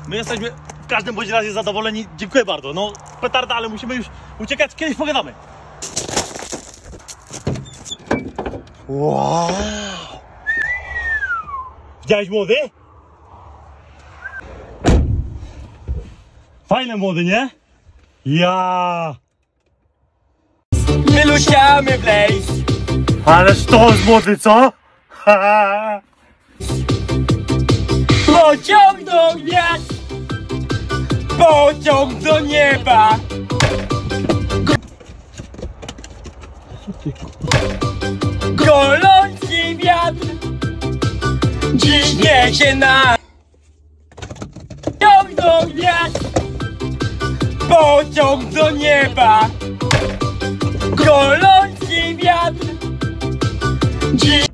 My jesteśmy w każdym bądź razie zadowoleni. Dziękuję bardzo. No, petarda, ale musimy już uciekać. Kiedyś pogadamy. Wow. Widziałeś młody? Fajne młody, nie? Ja. My lusiamy w lejs. Ależ to jest młody, co? Pociąg do gwiazd, pociąg do nieba. Golący wiatr dziś niesie nas. Pociąg do gwiazd, pociąg do nieba. Golący wiatr dziś...